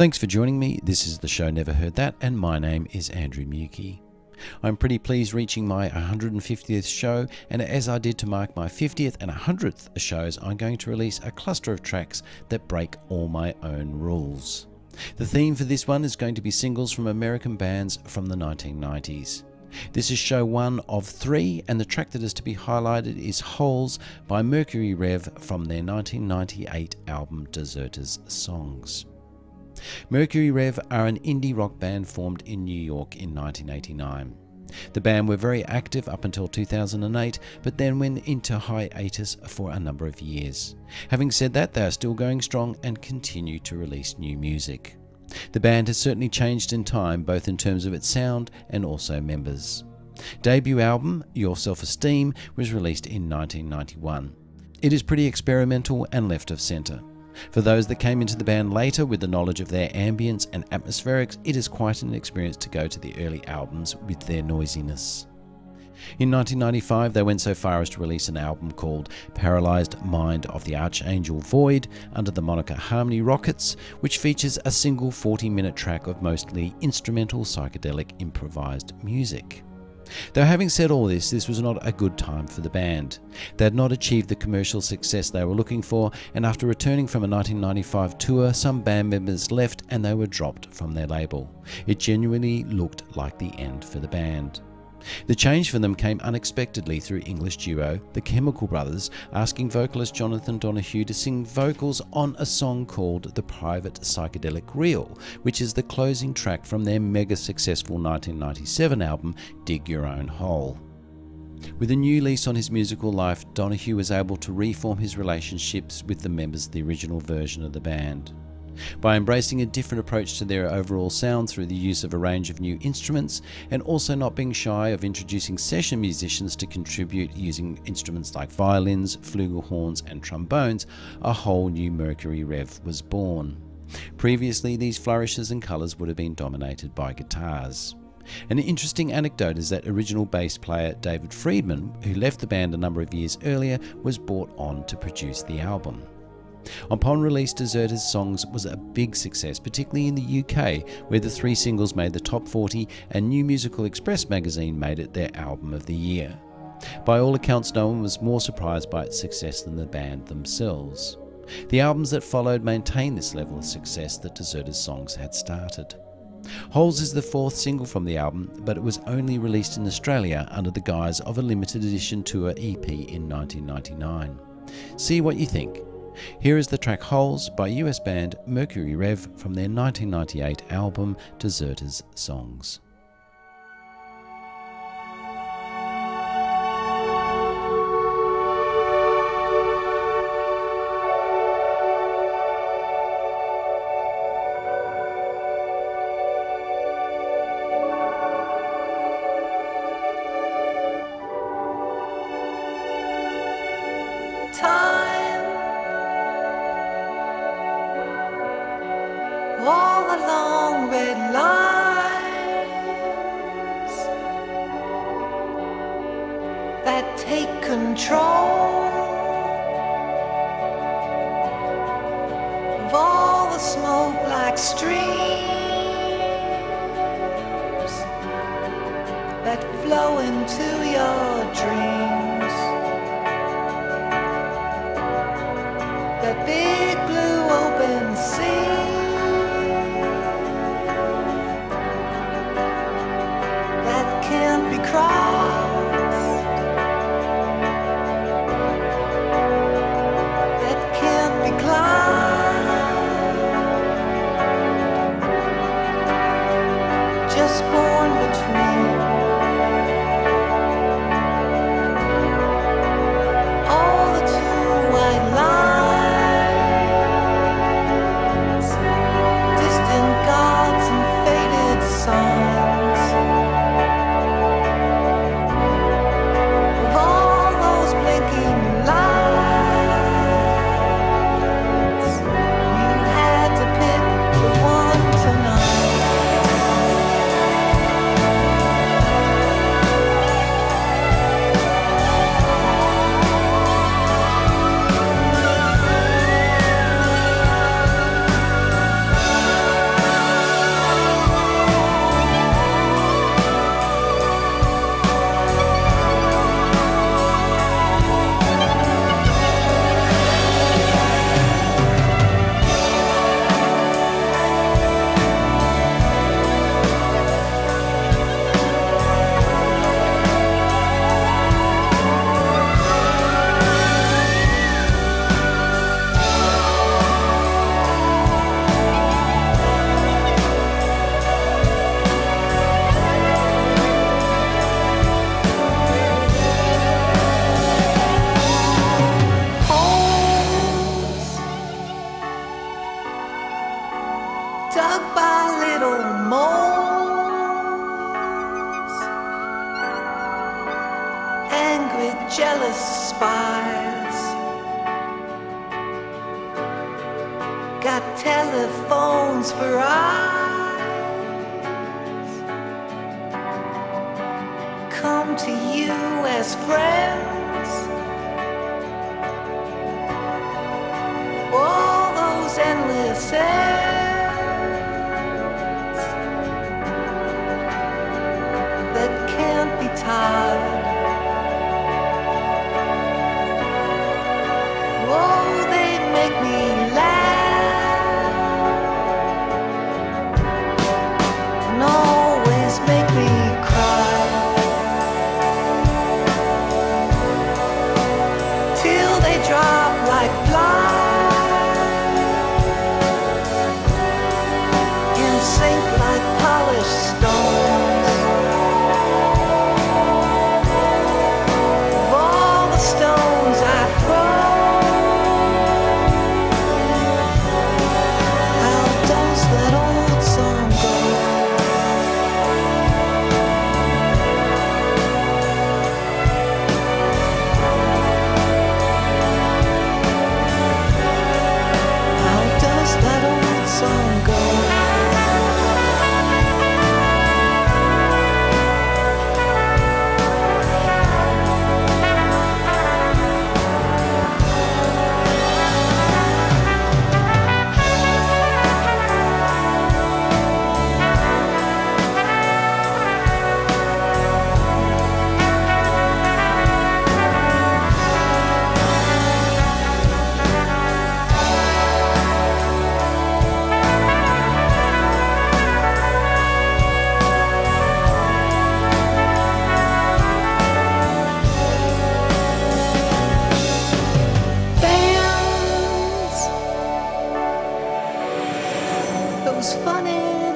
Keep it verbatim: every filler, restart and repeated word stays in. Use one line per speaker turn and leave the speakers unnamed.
Thanks for joining me. This is the show Never Heard That, and my name is Andrew Mukey. I'm pretty pleased reaching my one hundred fiftieth show, and as I did to mark my fiftieth and one hundredth shows, I'm going to release a cluster of tracks that break all my own rules. The theme for this one is going to be singles from American bands from the nineteen nineties. This is show one of three, and the track that is to be highlighted is Holes by Mercury Rev from their nineteen ninety-eight album Deserters Songs. Mercury Rev are an indie rock band formed in New York in nineteen eighty-nine. The band were very active up until two thousand eight, but then went into hiatus for a number of years. Having said that, they are still going strong and continue to release new music. The band has certainly changed in time, both in terms of its sound and also members. Debut album, Your Self-Esteem, was released in nineteen ninety-one. It is pretty experimental and left of centre. For those that came into the band later with the knowledge of their ambience and atmospherics, it is quite an experience to go to the early albums with their noisiness. In nineteen ninety-five, they went so far as to release an album called Paralysed Mind of the Archangel Void under the moniker Harmony Rockets, which features a single forty minute track of mostly instrumental psychedelic improvised music. Though having said all this, this was not a good time for the band. They had not achieved the commercial success they were looking for, and after returning from a nineteen ninety-five tour, some band members left and they were dropped from their label. It genuinely looked like the end for the band. The change for them came unexpectedly through English duo The Chemical Brothers asking vocalist Jonathan Donahue to sing vocals on a song called The Private Psychedelic Reel, which is the closing track from their mega successful nineteen ninety-seven album Dig Your Own Hole. With a new lease on his musical life, Donahue was able to reform his relationships with the members of the original version of the band. By embracing a different approach to their overall sound through the use of a range of new instruments, and also not being shy of introducing session musicians to contribute using instruments like violins, flugelhorns and trombones, a whole new Mercury Rev was born. Previously, these flourishes and colours would have been dominated by guitars. An interesting anecdote is that original bass player David Friedman, who left the band a number of years earlier, was brought on to produce the album. Upon release, Deserters Songs was a big success, particularly in the U K, where the three singles made the top forty and New Musical Express magazine made it their album of the year. By all accounts, no one was more surprised by its success than the band themselves. The albums that followed maintained this level of success that Deserters Songs had started. Holes is the fourth single from the album, but it was only released in Australia under the guise of a limited edition tour E P in nineteen ninety-nine. See what you think. Here is the track Holes by U S band Mercury Rev from their nineteen ninety-eight album Deserters Songs.
All the long red lines that take control of all the smoke like streams that flow into your dreams. That big blue open sea can't be crossed, that can't be climbed, just born between by little moles, angry, jealous spies, got telephones for eyes, come to you as friends. All those endless ends that can't be tied. Oh, they make me laugh and always make me cry, till they drop like flies, in sync like polished stones. Of all the stones I throw, how does that old song go? How does that old song go? Those funny